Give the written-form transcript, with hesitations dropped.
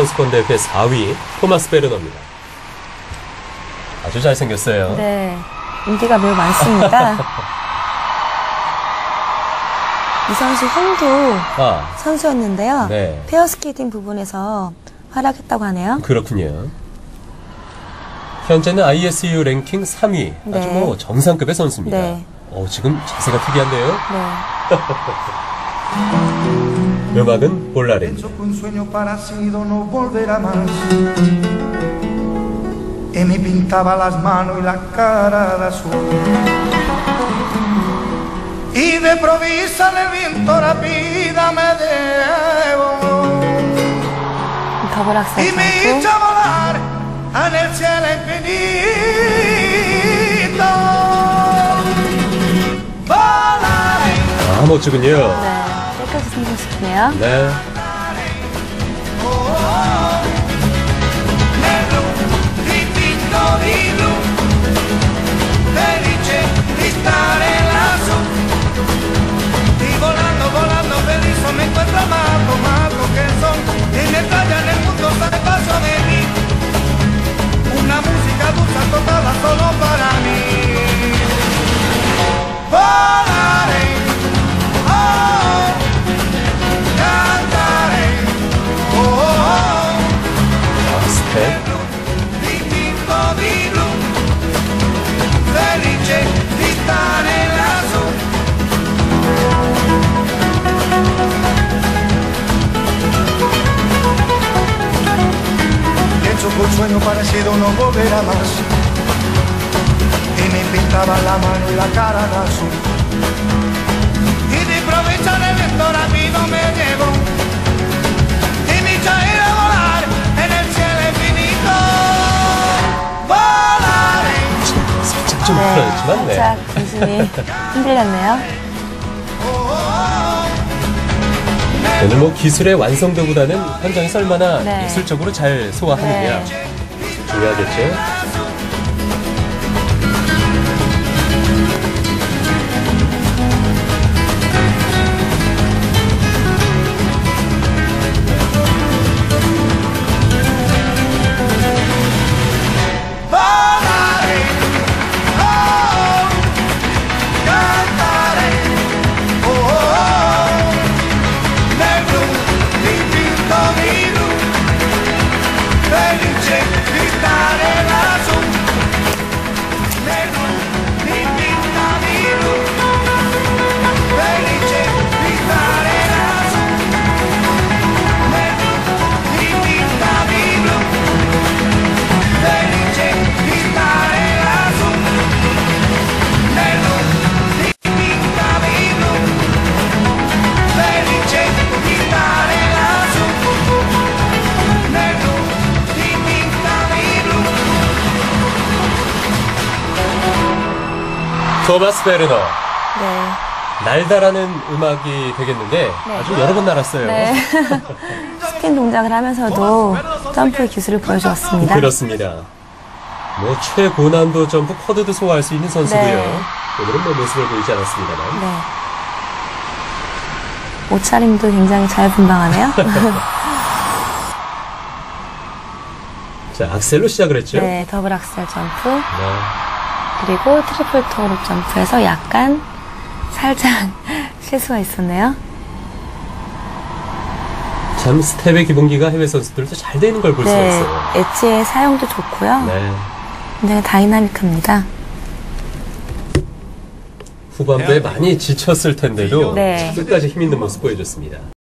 선수권 대회 4위 토마스 베르너입니다. 아주 잘생겼어요. 네, 인기가 매우 많습니다. 이 선수 형도 선수였는데요. 네. 페어스케이팅 부분에서 활약했다고 하네요. 그렇군요. 현재는 ISU 랭킹 3위. 네. 아주 뭐 정상급의 선수입니다. 네. 지금 자세가 특이한데요. 네. 음악은 볼라레입니다. Y me pintaba las manos y la cara de azul. Y de provisa en el viento la vida me llevó. Y me hizo volar en el cielo infinito. Volare. 멋지군요. 네, 깨끗이 생겼네요. 네. Me encuentro más lo que son en el playa en el mundo sale paso de mí una música dulce tocada solo para mí. Volaré, oh, cantaré, oh, distinto di blu, felice di stare lassù. Un sueño parecido no volverá más. Y me pintaba la mano y la cara de azul. Y de provecho el viento rápido me llevó. Y me hizo ir a volar en el cielo infinito. Volaré. 살짝 좀 풀어졌지만 네. 살짝 단순히 흔들렸네요. 오늘 뭐 기술의 완성도보다는 현장에서 얼마나 네. 예술적으로 잘 소화하느냐 네. 중요하겠죠. 토마스 베르너. 네. 날다라는 음악이 되겠는데 네. 아주 여러 번 날았어요. 네. 스핀 동작을 하면서도 점프 기술을 보여주었습니다. 그렇습니다. 뭐 최고난도 점프 쿼드도 소화할 수 있는 선수고요. 네. 오늘은 뭐 모습을 보이지 않았습니다만. 네. 옷차림도 굉장히 잘 분방하네요. 자, 악셀로 시작을 했죠. 네, 더블 악셀 점프. 네. 그리고 트리플 토우룩 점프에서 약간 살짝 실수가 있었네요. 참 스텝의 기본기가 해외 선수들도 잘 되는 걸 볼 수가 네, 있어요. 엣지의 사용도 좋고요. 네. 굉장히 다이나믹합니다. 후반부에 많이 지쳤을 텐데도 네. 끝까지 힘있는 모습 보여줬습니다.